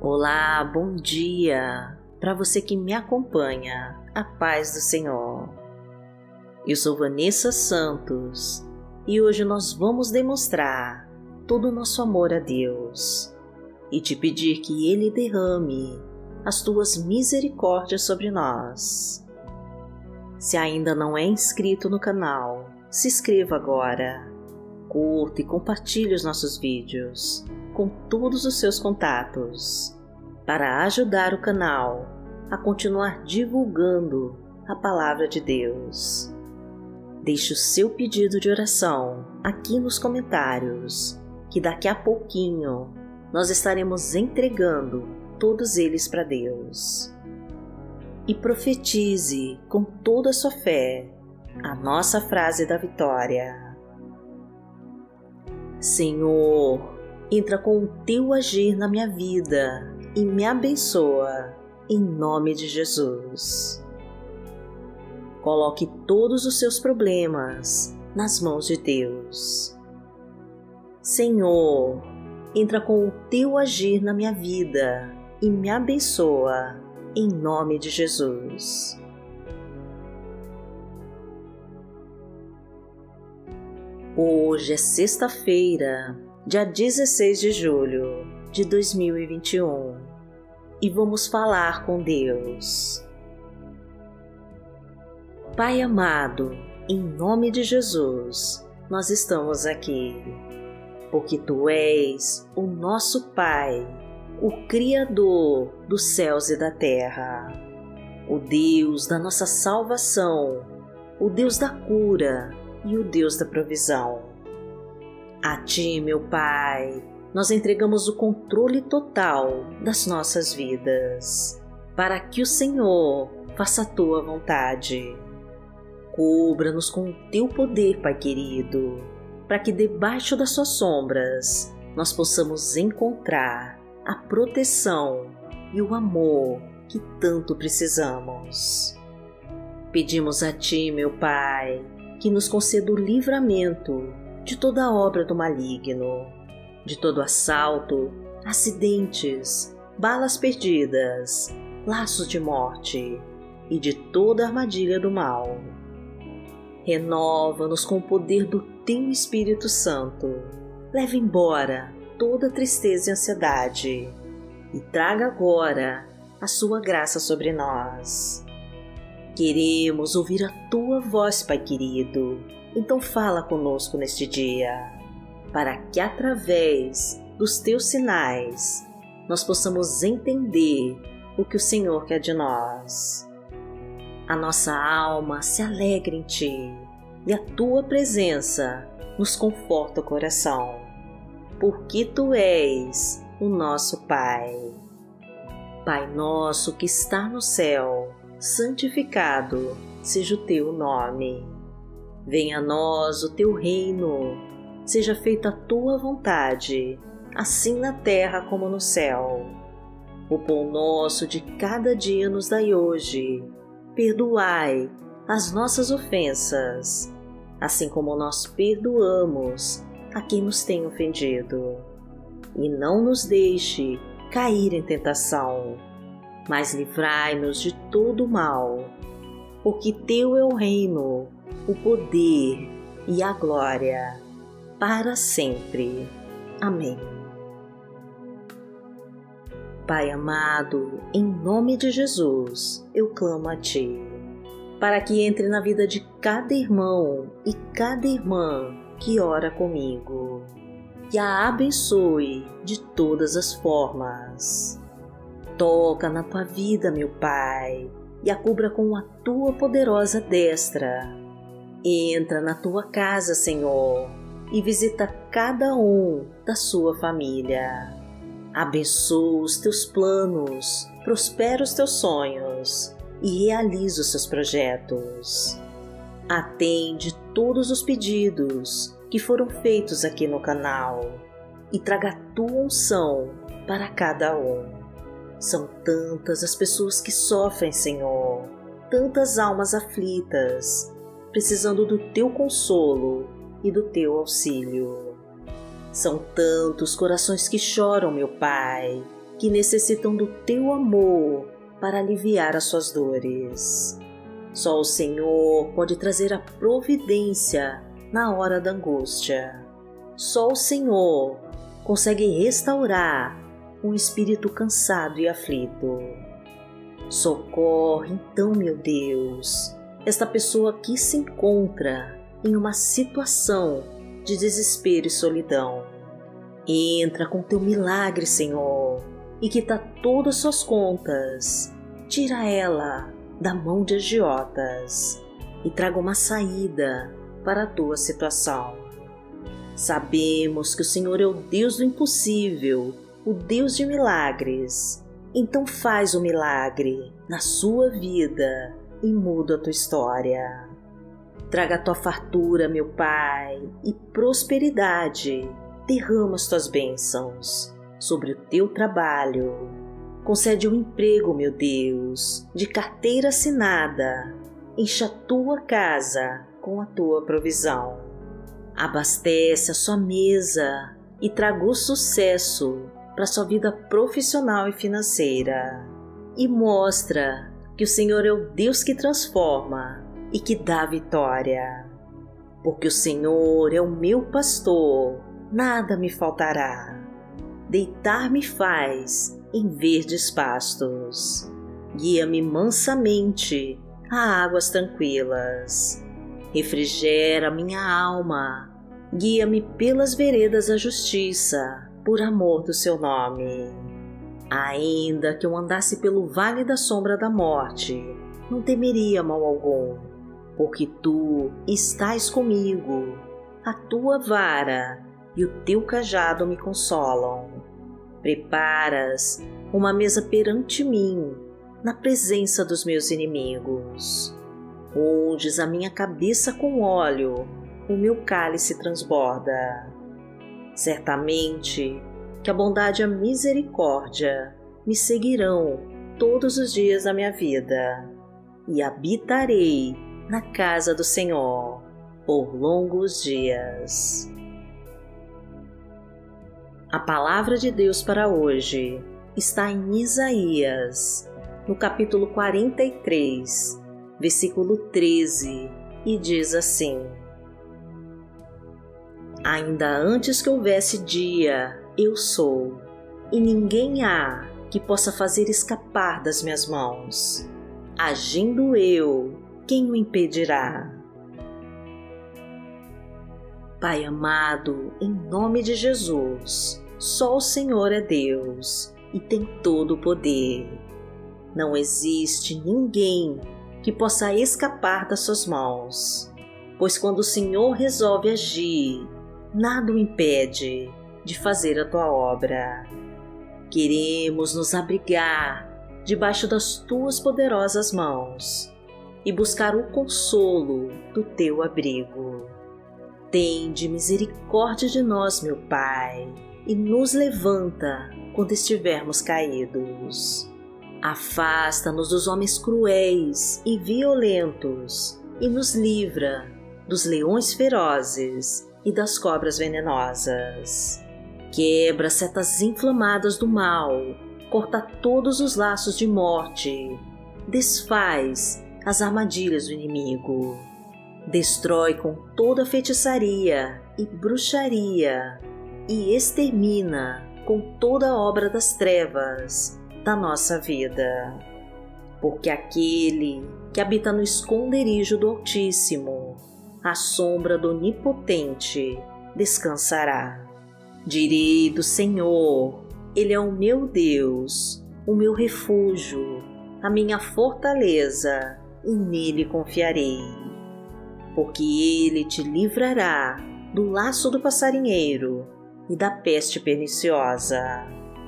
Olá, bom dia! Para você que me acompanha, a paz do Senhor. Eu sou Vanessa Santos e hoje nós vamos demonstrar todo o nosso amor a Deus e te pedir que Ele derrame as tuas misericórdias sobre nós. Se ainda não é inscrito no canal, se inscreva agora, curta e compartilhe os nossos vídeos com todos os seus contatos, para ajudar o canal a continuar divulgando a Palavra de Deus. Deixe o seu pedido de oração aqui nos comentários, que daqui a pouquinho nós estaremos entregando todos eles para Deus. E profetize com toda a sua fé a nossa frase da vitória. Senhor, entra com o teu agir na minha vida e me abençoa, em nome de Jesus. Coloque todos os seus problemas nas mãos de Deus. Senhor, entra com o teu agir na minha vida e me abençoa, em nome de Jesus. Hoje é sexta-feira, dia 16 de julho de 2021, e vamos falar com Deus. Pai amado, em nome de Jesus, nós estamos aqui, porque Tu és o nosso Pai, o Criador dos céus e da terra, o Deus da nossa salvação, o Deus da cura e o Deus da provisão. A Ti, meu Pai, nós entregamos o controle total das nossas vidas, para que o Senhor faça a Tua vontade. Cubra-nos com o Teu poder, Pai querido, para que debaixo das Suas sombras nós possamos encontrar a proteção e o amor que tanto precisamos. Pedimos a Ti, meu Pai, que nos conceda o livramento de toda obra do maligno, de todo assalto, acidentes, balas perdidas, laços de morte e de toda armadilha do mal. Renova-nos com o poder do Teu Espírito Santo. Leva embora toda tristeza e ansiedade e traga agora a Sua graça sobre nós. Queremos ouvir a Tua voz, Pai querido. Então fala conosco neste dia, para que através dos Teus sinais nós possamos entender o que o Senhor quer de nós. A nossa alma se alegra em Ti e a Tua presença nos conforta o coração, porque Tu és o nosso Pai. Pai nosso que está no céu, santificado seja o Teu nome. Venha a nós o Teu reino, seja feita a Tua vontade, assim na terra como no céu. O pão nosso de cada dia nos dai hoje. Perdoai as nossas ofensas, assim como nós perdoamos a quem nos tem ofendido. E não nos deixe cair em tentação, mas livrai-nos de todo o mal, porque Teu é o reino, o poder e a glória, para sempre. Amém. Pai amado, em nome de Jesus, eu clamo a Ti, para que entre na vida de cada irmão e cada irmã que ora comigo, e a abençoe de todas as formas. Toca na Tua vida, meu Pai, e a cubra com a Tua poderosa destra. Entra na Tua casa, Senhor, e visita cada um da sua família. Abençoa os Teus planos, prospera os Teus sonhos e realiza os Seus projetos. Atende todos os pedidos que foram feitos aqui no canal e traga a Tua unção para cada um. São tantas as pessoas que sofrem, Senhor, tantas almas aflitas, precisando do Teu consolo e do Teu auxílio. São tantos corações que choram, meu Pai, que necessitam do teu amor para aliviar as suas dores. Só o Senhor pode trazer a providência na hora da angústia. Só o Senhor consegue restaurar um espírito cansado e aflito. Socorre, então, meu Deus, esta pessoa que se encontra em uma situação de desespero e solidão. Entra com teu milagre, Senhor, e quita todas suas contas. Tira ela da mão de agiotas e traga uma saída para a tua situação. Sabemos que o Senhor é o Deus do impossível, o Deus de milagres. Então faz o milagre na sua vida e muda a tua história. Traga a tua fartura, meu Pai, e prosperidade. Derrama as tuas bênçãos sobre o teu trabalho. Concede um emprego, meu Deus, de carteira assinada. Encha a tua casa com a tua provisão. Abastece a sua mesa e traga o sucesso para a sua vida profissional e financeira. E mostra que o Senhor é o Deus que transforma e que dá vitória. Porque o Senhor é o meu pastor, nada me faltará. Deitar-me faz em verdes pastos. Guia-me mansamente a águas tranquilas. Refrigera minha alma. Guia-me pelas veredas da justiça, por amor do seu nome. Ainda que eu andasse pelo vale da sombra da morte, não temeria mal algum, porque tu estás comigo. A tua vara e o teu cajado me consolam. Preparas uma mesa perante mim, na presença dos meus inimigos. Unges a minha cabeça com óleo, o meu cálice transborda. Certamente que a bondade e a misericórdia me seguirão todos os dias da minha vida, e habitarei na casa do Senhor por longos dias. A palavra de Deus para hoje está em Isaías, no capítulo 43, versículo 13, e diz assim: Ainda antes que houvesse dia, eu sou, e ninguém há que possa fazer escapar das minhas mãos. Agindo eu, quem o impedirá? Pai amado, em nome de Jesus, só o Senhor é Deus e tem todo o poder. Não existe ninguém que possa escapar das suas mãos, pois quando o Senhor resolve agir, nada o impede de fazer a tua obra. Queremos nos abrigar debaixo das tuas poderosas mãos e buscar o consolo do teu abrigo. Tende misericórdia de nós, meu Pai, e nos levanta quando estivermos caídos. Afasta-nos dos homens cruéis e violentos e nos livra dos leões ferozes e das cobras venenosas. Quebra as setas inflamadas do mal, corta todos os laços de morte, desfaz as armadilhas do inimigo. Destrói com toda feitiçaria e bruxaria e extermina com toda a obra das trevas da nossa vida. Porque aquele que habita no esconderijo do Altíssimo, à sombra do Onipotente, descansará. Direi do Senhor, Ele é o meu Deus, o meu refúgio, a minha fortaleza, e nele confiarei. Porque Ele te livrará do laço do passarinheiro e da peste perniciosa.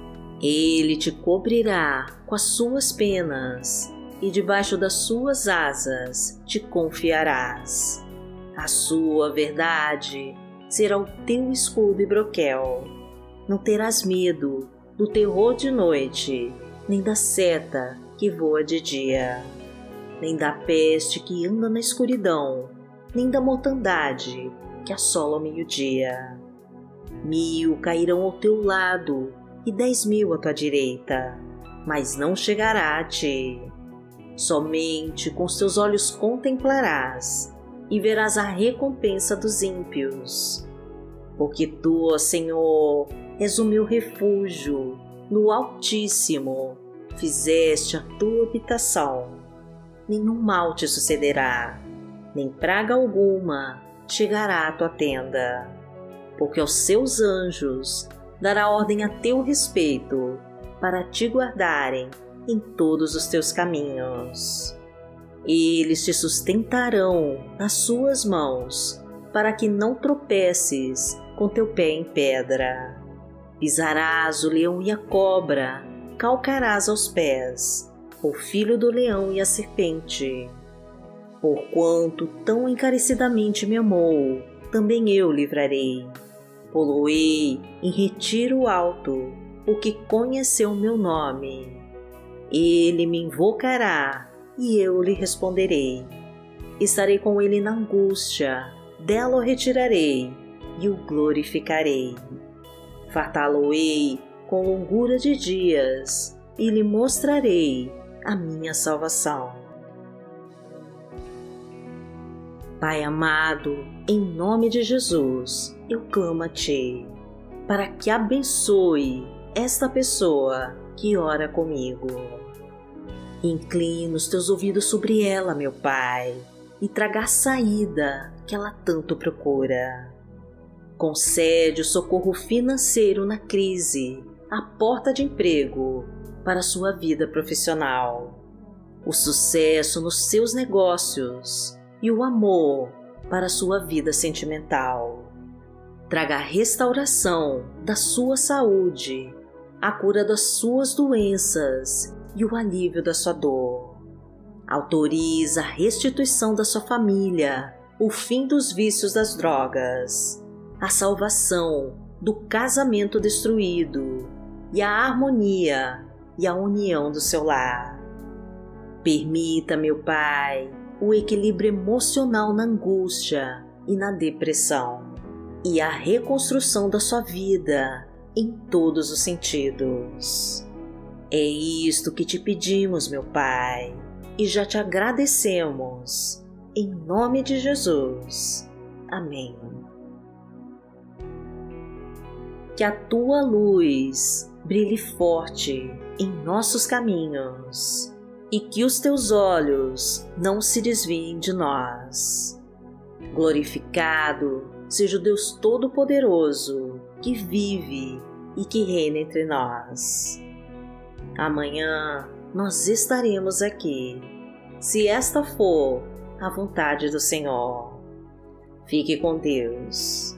Ele te cobrirá com as suas penas e debaixo das suas asas te confiarás. A sua verdade será o teu escudo e broquel. Não terás medo do terror de noite, nem da seta que voa de dia, nem da peste que anda na escuridão, nem da mortandade que assola ao meio-dia. 1000 cairão ao teu lado e 10.000 à tua direita, mas não chegará a ti. Somente com os teus olhos contemplarás e verás a recompensa dos ímpios. Porque tu, ó Senhor, és o meu refúgio, no Altíssimo fizeste a tua habitação. Nenhum mal te sucederá, nem praga alguma chegará à tua tenda, porque aos seus anjos dará ordem a teu respeito, para te guardarem em todos os teus caminhos. Eles te sustentarão nas suas mãos, para que não tropeces com teu pé em pedra. Pisarás o leão e a cobra, calcarás aos pés o filho do leão e a serpente. Porquanto tão encarecidamente me amou, também eu livrarei. Poloei em retiro alto, o que conheceu o meu nome. Ele me invocará, e eu lhe responderei. Estarei com ele na angústia, dela o retirarei, e o glorificarei. Fartá-lo-ei com longura de dias, e lhe mostrarei a minha salvação. Pai amado, em nome de Jesus, eu clamo a Ti, para que abençoe esta pessoa que ora comigo. Inclina os Teus ouvidos sobre ela, meu Pai, e traga a saída que ela tanto procura. Concede o socorro financeiro na crise, a porta de emprego para sua vida profissional, o sucesso nos seus negócios e o amor para sua vida sentimental. Traga a restauração da sua saúde, a cura das suas doenças e o alívio da sua dor. Autoriza a restituição da sua família, o fim dos vícios das drogas, a salvação do casamento destruído e a harmonia e a união do seu lar. Permita, meu Pai, o equilíbrio emocional na angústia e na depressão e a reconstrução da sua vida em todos os sentidos. É isto que te pedimos, meu Pai, e já te agradecemos. Em nome de Jesus. Amém. Que a tua luz brilhe forte em nossos caminhos e que os teus olhos não se desviem de nós. Glorificado seja o Deus Todo-Poderoso que vive e que reina entre nós. Amanhã nós estaremos aqui, se esta for a vontade do Senhor. Fique com Deus.